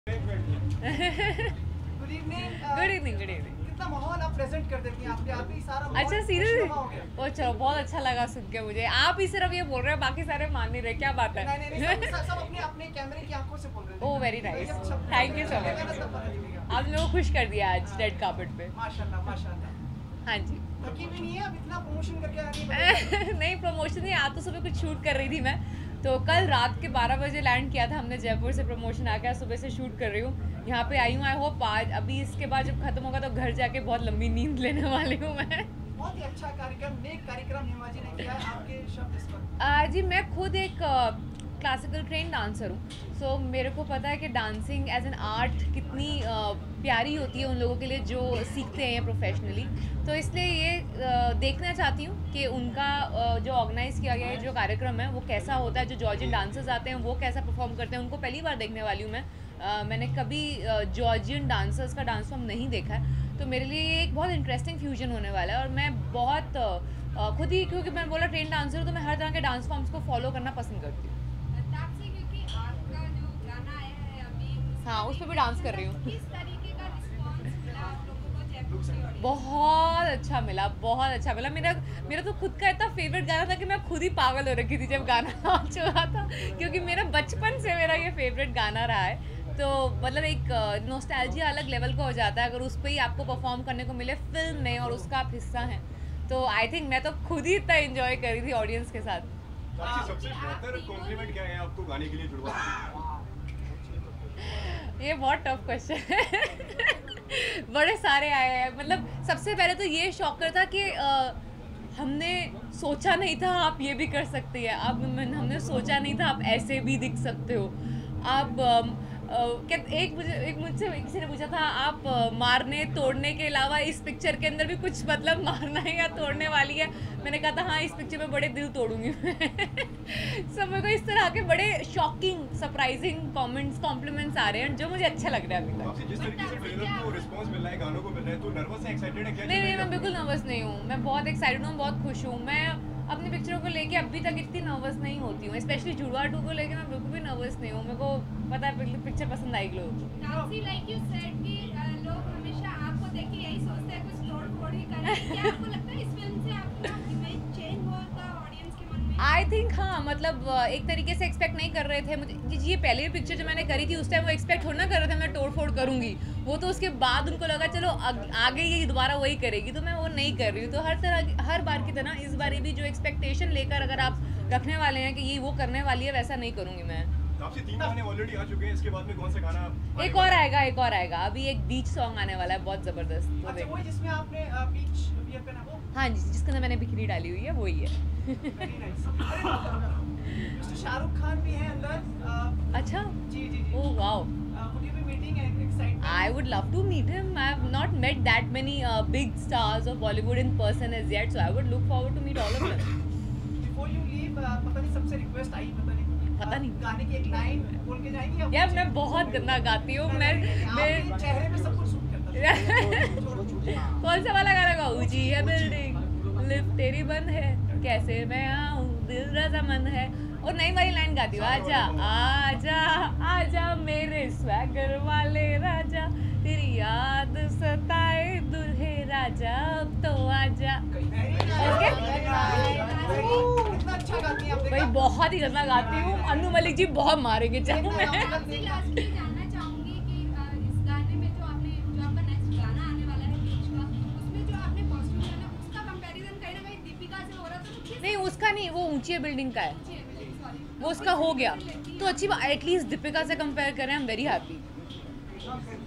Good evening कितना माहौल आप प्रेजेंट कर देती हैं आपके आप ही सारा अच्छा सीरियसली ओ चलो बहुत अच्छा लगा सुन के मुझे। आप ही सिर्फ ये बोल रहे हैं बाकी सारे मान नहीं रहे, क्या बात है? नहीं, सब अपने अपने कैमरे की आंखों से बोल रहे हैं। Oh very nice, thank you so much. आप लोगों को खुश कर दिया आज रेड कार्पेट पे। माशाल्लाह माशाल्लाह। हाँ जी। थकी भी नहीं है अब इतना प्रमोशन करके आ रही है? नहीं प्रमोशन नहीं, आज तो सुबह कुछ शूट कर रही थी मैं, तो कल रात के 12 बजे लैंड किया था हमने जयपुर से, प्रमोशन आ गया, सुबह से शूट कर रही हूँ, यहाँ पे आई हूँ। आई होप आज अभी इसके बाद जब खत्म होगा तो घर जाके बहुत लंबी नींद लेने वाली हूँ मैं। बहुत ही अच्छा कार्यक्रम, नेक कार्यक्रम हेमा जी ने किया है। आपके शब्द इस पर? जी मैं खुद एक क्लासिकल ट्रेन डांसर हूँ, सो मेरे को पता है कि डांसिंग एज एन आर्ट कितनी प्यारी होती है उन लोगों के लिए जो सीखते हैं प्रोफेशनली। तो इसलिए ये देखना चाहती हूँ कि उनका जो ऑर्गेनाइज किया गया है जो कार्यक्रम है वो कैसा होता है, जो जॉर्जियन डांसर्स आते हैं वो कैसा परफॉर्म करते हैं, उनको पहली बार देखने वाली हूँ मैं। मैंने कभी जॉर्जियन डांसर्स का डांस फॉर्म नहीं देखा है, तो मेरे लिए ये एक बहुत इंटरेस्टिंग फ्यूजन होने वाला है। और मैं बहुत खुद ही, क्योंकि मैं बोला ट्रेन डांसर हूँ, तो मैं हर तरह के डांस फॉर्म्स को फॉलो करना पसंद करती हूँ। हाँ उस पर भी डांस कर रही हूँ। बहुत अच्छा मिला, बहुत अच्छा मिला। मेरा तो खुद का इतना फेवरेट गाना था कि मैं खुद ही पागल हो रखी थी जब गाना आ चुका था, क्योंकि मेरा बचपन से मेरा ये फेवरेट गाना रहा है। तो मतलब एक नॉस्टैल्जिया अलग लेवल का हो जाता है अगर उस पर ही आपको परफॉर्म करने को मिले फिल्म में और उसका आप हिस्सा हैं। तो आई थिंक मैं तो खुद ही इतना एंजॉय कर रही थी ऑडियंस के साथ। सबसे बेहतर कॉम्प्लीमेंट क्या है आपको गाने के लिए जुड़वा? ये बहुत टफ क्वेश्चन है। बड़े सारे आए हैं। मतलब सबसे पहले तो ये शॉकर था कि हमने सोचा नहीं था आप ये भी कर सकती है, अब हमने सोचा नहीं था आप ऐसे भी दिख सकते हो। आप एक मुझसे किसी ने पूछा था आप मारने तोड़ने के अलावा इस पिक्चर के अंदर भी कुछ मतलब मारना है या तोड़ने वाली है? मैंने कहा था हाँ इस पिक्चर में बड़े दिल तोड़ूंगी मैं। सब मेरे को इस तरह के बड़े शॉकिंग सरप्राइजिंग कमेंट्स कॉम्प्लीमेंट्स आ रहे हैं जो मुझे अच्छा लग रहा है अभी तक। जिस तरीके से ट्रेलर को रिस्पांस मिल रहा है, गानों को मिल रहा है, तो नर्वस है, एक्साइटेड है क्या? नहीं मैं बिल्कुल नर्वस नहीं हूँ, मैं बहुत एक्साइटेड हूँ, बहुत खुश हूँ। मैं अपनी पिक्चरों को लेके अभी तक इतनी नर्वस नहीं होती हूँ, स्पेशली जुड़वा 2 को लेके मैं बिल्कुल भी नर्वस नहीं हूँ। मेरे को पता है पिक्चर पसंद आएगी लोग। लाइक यू सेड कि लोग हमेशा आपको देख के यही सोचते हैं कुछ तोड़-फोड़ ही करें। क्या आपको लगता है इस फिल्म से आपका इमेज चेंज होगा ऑडियंस के मन में? आई थिंक हाँ, मतलब एक तरीके से एक्सपेक्ट नहीं कर रहे थे मुझे। ये पहले पिक्चर जो मैंने करी थी उस टाइम वो एक्सपेक्ट थोड़ा ना कर रहे थे मैं तोड़ फोड़ करूँगी, वो तो उसके बाद उनको लगा चलो आगे ये दोबारा वही करेगी, तो मैं वो नहीं कर रही हूँ। तो हर बार की तरह इस बार भी जो एक्सपेक्टेशन लेकर अगर आप रखने वाले हैं कि ये वो करने वाली है, वैसा नहीं करूँगी मैं। आपसे 3 गाने ऑलरेडी आ चुके हैं, इसके बाद में कौन सा गाना एक और आएगा। अभी एक बीच सॉन्ग आने वाला है बहुत जबरदस्त। अच्छा वो जिसमें आपने बीच वियर पहना वो? हाँ जी, जिसके अंदर मैंने बिकनी डाली हुई है वही है। मिस्टर शाहरुख खान भी हैं अंदर। अच्छा जी oh wow. Would you be meeting excited? I would love to meet him. I have not met that many big stars of Bollywood in person as yet, so I would look forward to meet all of them. Before you leave, पता नहीं सबसे request आई पता नहीं गाने की एक line बोल के जाएंगी आप? यार मैं बहुत गंदा गाती हूँ। मैं चेहरे पे सब कुछ सूट करता है। कौन सा वाला गाना गाऊँ? ऊंची है बिल्डिंग लिफ्ट तेरी बंद है, कैसे मैं आऊँ दिल रजामंद है। और नई वाली लाइन गाती हूँ, आजा आजा आजा मेरे स्वैगर वाले राजा, तेरी याद सताए दुल्हे राजा, अब तो आजा। भाई बहुत ही गंदा गाती हूँ, अनु मलिक जी बहुत मारेंगे चाहे मैं। जानना चाहूंगी कि इस गाने में जो आपका नेक्स्ट गाना आने वाला है बीच का, उसमें जो आपने कॉस्ट्यूम पहना उसका कंपैरिजन कहीं ना कहीं दीपिका से हो रहा था? नहीं उसका नहीं, वो ऊंची बिल्डिंग का है, वो उसका हो गया तो अच्छी बात। एटलीस्ट दीपिका से कंपेयर करें, आई एम वेरी हैप्पी।